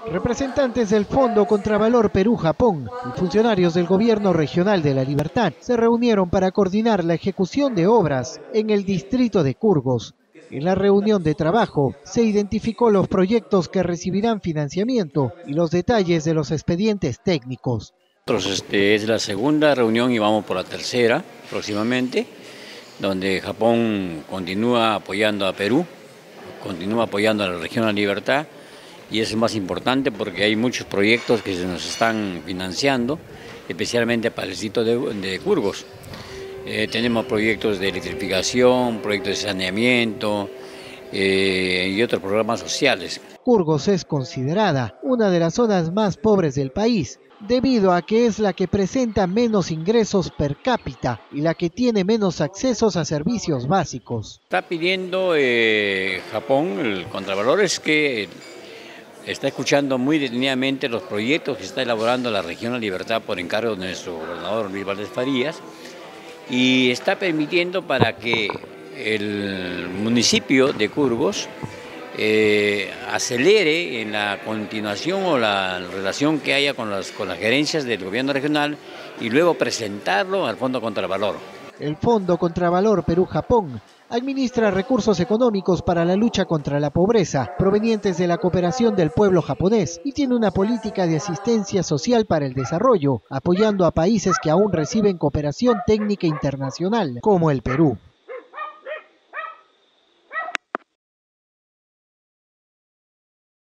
Representantes del Fondo Contravalor Perú-Japón y funcionarios del Gobierno Regional de la Libertad se reunieron para coordinar la ejecución de obras en el distrito de Curgos. En la reunión de trabajo se identificó los proyectos que recibirán financiamiento y los detalles de los expedientes técnicos. Es la segunda reunión y vamos por la tercera próximamente, donde Japón continúa apoyando a Perú, continúa apoyando a la región de la Libertad. Y eso es más importante porque hay muchos proyectos que se nos están financiando, especialmente para el distrito de Curgos. Tenemos proyectos de electrificación, proyectos de saneamiento y otros programas sociales. Curgos es considerada una de las zonas más pobres del país, debido a que es la que presenta menos ingresos per cápita y la que tiene menos accesos a servicios básicos. Está pidiendo Japón, el contravalor, es que está escuchando muy detenidamente los proyectos que está elaborando la región de la Libertad por encargo de nuestro gobernador Luis Valdés Farías y está permitiendo para que el municipio de Curgos acelere en la continuación o la relación que haya con las gerencias del gobierno regional y luego presentarlo al Fondo Contravalor. El Fondo Contravalor Perú-Japón administra recursos económicos para la lucha contra la pobreza provenientes de la cooperación del pueblo japonés y tiene una política de asistencia social para el desarrollo, apoyando a países que aún reciben cooperación técnica internacional, como el Perú.